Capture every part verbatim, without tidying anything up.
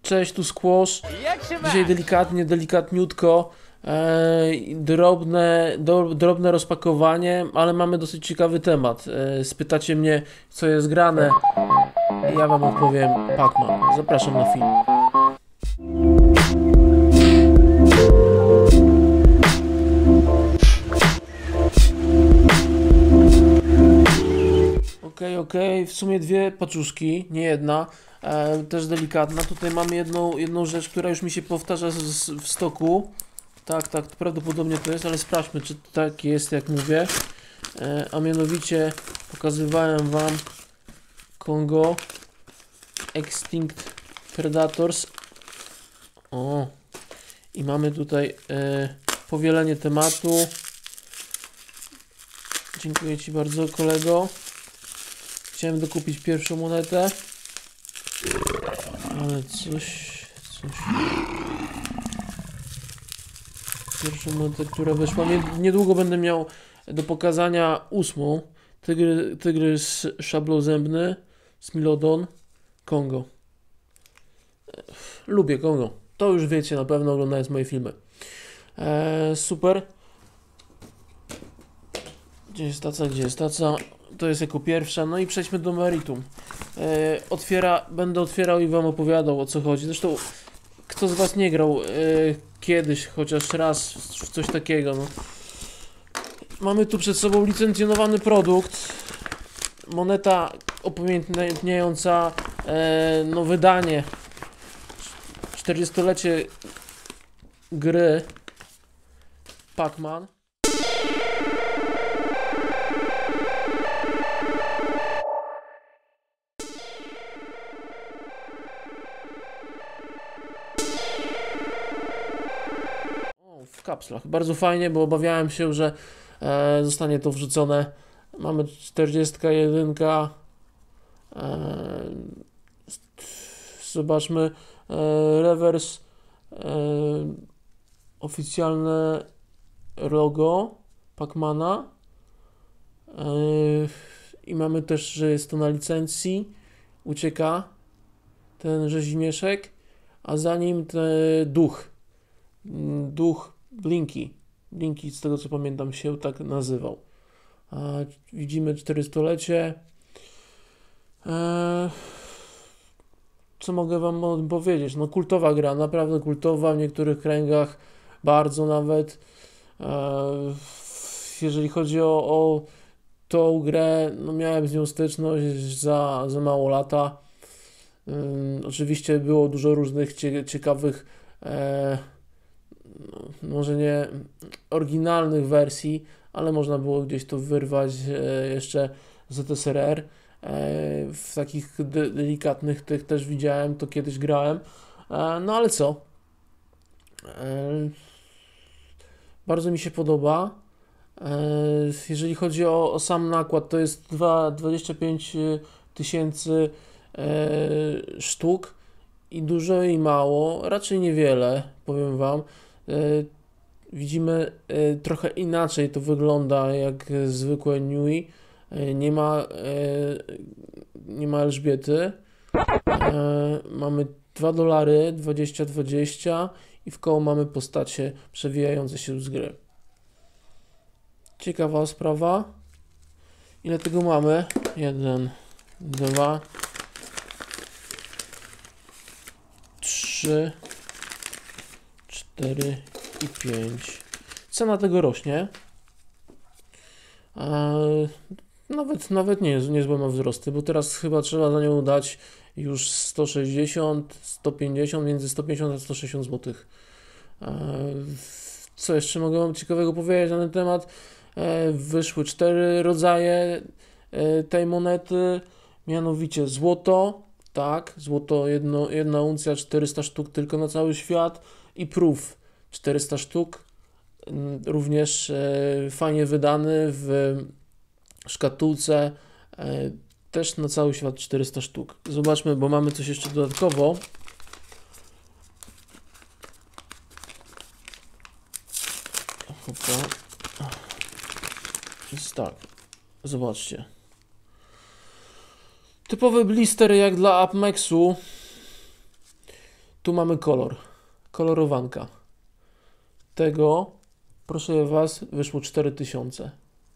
Cześć, tu Squash. Jak się ma? Dzisiaj delikatnie, delikatniutko. E, drobne, do, drobne rozpakowanie, ale mamy dosyć ciekawy temat. E, spytacie mnie, co jest grane. Ja wam odpowiem Pac-Man. Zapraszam na film. Okej, okay, okej, okay. W sumie dwie paczuszki, nie jedna, e, też delikatna. Tutaj mamy jedną, jedną rzecz, która już mi się powtarza z, z, w stoku. Tak, tak, prawdopodobnie to jest, ale sprawdźmy, czy tak jest, jak mówię. E, a mianowicie pokazywałem wam Kongo Extinct Predators. O, i mamy tutaj e, powielenie tematu. Dziękuję ci bardzo, kolego. Chciałem dokupić pierwszą monetę, ale coś, coś... Pierwszą monetę, która wyszła. Niedługo będę miał do pokazania ósmą. Tygry, tygrys szablozębny, Smilodon, Kongo. Lubię Kongo. To już wiecie, na pewno oglądając moje filmy. Eee, super. Gdzie jest taca? Gdzie jest taca? To jest jako pierwsza. No i przejdźmy do meritum. E, otwiera, będę otwierał i wam opowiadał, o co chodzi. Zresztą kto z was nie grał e, kiedyś chociaż raz w coś takiego. No. Mamy tu przed sobą licencjonowany produkt. Moneta upamiętniająca e, no, wydanie czterdziestolecie gry Pac-Man. W kapslach. Bardzo fajnie, bo obawiałem się, że e, zostanie to wrzucone. Mamy czterdzieści jeden. E, zobaczmy. E, rewers. E, oficjalne logo Pac-Mana. E, I mamy też, że jest to na licencji. Ucieka ten rzezimieszek, a za nim ten duch. Duch Blinky. Blinky, z tego co pamiętam, się tak nazywał. A widzimy czterdziestolecie. Eee, co mogę wam o tym powiedzieć? No kultowa gra, naprawdę kultowa, w niektórych kręgach bardzo nawet. Eee, jeżeli chodzi o, o tą grę, no miałem z nią styczność za, za mało lata. Eee, oczywiście było dużo różnych cie, ciekawych eee, no, może nie oryginalnych wersji, ale można było gdzieś to wyrwać e, jeszcze z Z S R R. E, w takich de delikatnych tych też widziałem, to kiedyś grałem. E, no ale co? E, bardzo mi się podoba. E, jeżeli chodzi o, o sam nakład, to jest dwadzieścia pięć tysięcy e, sztuk i dużo i mało, raczej niewiele, powiem wam. Widzimy trochę inaczej to wygląda jak zwykłe Nui. Nie ma, nie ma Elżbiety. Mamy dwa dolary, dwadzieścia dwadzieścia i w koło mamy postacie przewijające się z gry. Ciekawa sprawa. Ile tego mamy? Jeden, dwa, trzy, cztery i pięć. Cena tego rośnie. Eee, nawet, nawet nie jest niezłe ma wzrosty, bo teraz chyba trzeba za nią dać już sto sześćdziesiąt, sto pięćdziesiąt, między sto pięćdziesiąt a sto sześćdziesiąt złotych. Eee, co jeszcze mogę wam ciekawego powiedzieć na ten temat? Eee, wyszły cztery rodzaje e, tej monety, mianowicie złoto, tak, złoto jedno, jedna uncja, czterysta sztuk tylko na cały świat i proof czterysta sztuk, również e, fajnie wydany w szkatułce, e, też na cały świat czterysta sztuk. Zobaczmy, bo mamy coś jeszcze dodatkowo. Hopa. Jest tak, zobaczcie. Typowy blister jak dla AppMexu. Tu mamy kolor, kolorowanka. Tego, proszę Was, wyszło cztery tysiące.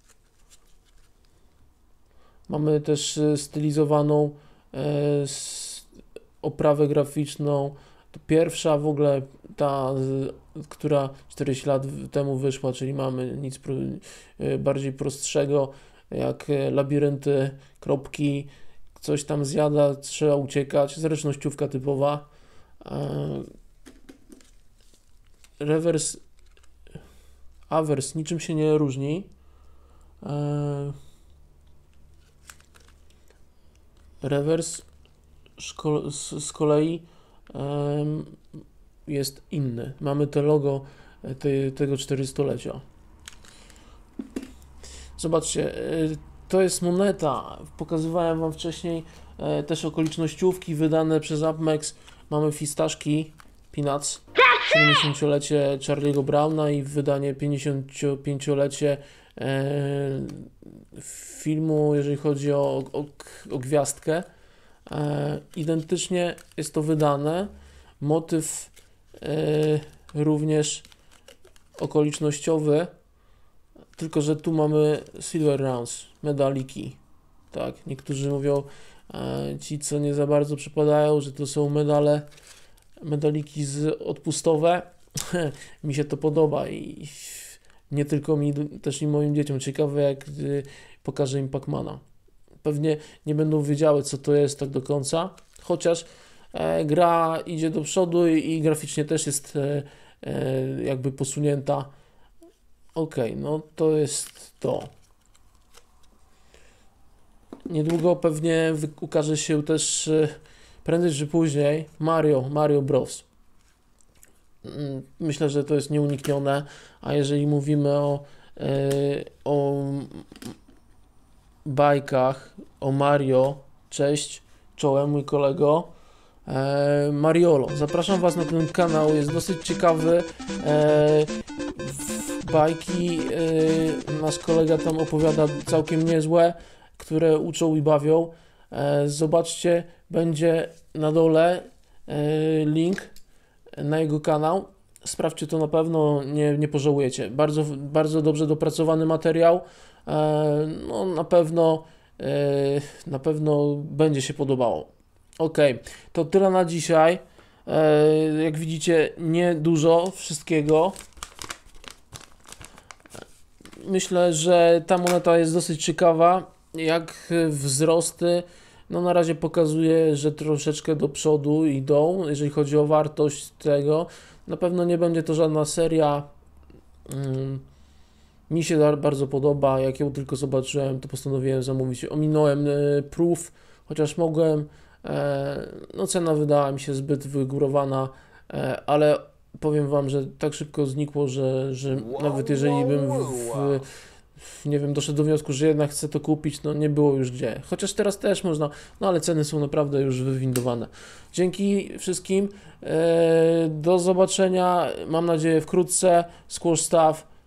Mamy też stylizowaną e, oprawę graficzną. To pierwsza w ogóle ta, która czterdzieści lat temu wyszła, czyli mamy nic pro, bardziej prostszego, jak labirynty, kropki, coś tam zjada, trzeba uciekać, zręcznościówka typowa. Rewers, awers niczym się nie różni. Rewers z kolei jest inny. Mamy to logo te, tego czterystulecia. Zobaczcie, to jest moneta. Pokazywałem Wam wcześniej też okolicznościówki wydane przez Upmex. Mamy fistaszki, Peanuts, siedemdziesięciolecie Charlie'ego Browna i wydanie pięćdziesięciopięciolecie filmu, jeżeli chodzi o, o, o gwiazdkę. E, identycznie jest to wydane. Motyw e, również okolicznościowy, tylko że tu mamy silver rounds, medaliki. Tak, niektórzy mówią, e, ci co nie za bardzo przypadają, że to są medale, medaliki z odpustowe. Mi się to podoba i nie tylko mi, też i moim dzieciom. Ciekawe, jak y, pokażę im Pacmana. Pewnie nie będą wiedziały, co to jest tak do końca, chociaż e, gra idzie do przodu i, i graficznie też jest e, e, jakby posunięta. Ok, no to jest to. Niedługo pewnie ukaże się też, e, prędzej czy później, Mario, Mario Bros. Myślę, że to jest nieuniknione, a jeżeli mówimy o, e, o bajkach, o Mario, cześć, czołem mój kolego, e, Mariolo. Zapraszam Was na ten kanał, jest dosyć ciekawy. E, bajki e, nasz kolega tam opowiada całkiem niezłe, które uczą i bawią. E, zobaczcie, będzie na dole e, link na jego kanał. Sprawdźcie to na pewno, nie, nie pożałujecie. Bardzo, bardzo dobrze dopracowany materiał. E, no na pewno e, na pewno będzie się podobało. Ok, to tyle na dzisiaj. E, jak widzicie, nie dużo wszystkiego. Myślę, że ta moneta jest dosyć ciekawa. Jak wzrosty, no na razie pokazuje, że troszeczkę do przodu idą, jeżeli chodzi o wartość tego. Na pewno nie będzie to żadna seria. Hmm. Mi się bardzo podoba, jak ją tylko zobaczyłem, to postanowiłem zamówić. Ominąłem e, proof, chociaż mogłem. E, no cena wydała mi się zbyt wygórowana, e, ale powiem Wam, że tak szybko znikło, że, że wow, nawet jeżeli wow, bym w, w, w, nie wiem, doszedł do wniosku, że jednak chcę to kupić, no nie było już gdzie. Chociaż teraz też można, no ale ceny są naprawdę już wywindowane. Dzięki wszystkim, e, do zobaczenia, mam nadzieję wkrótce. Squash Stuff.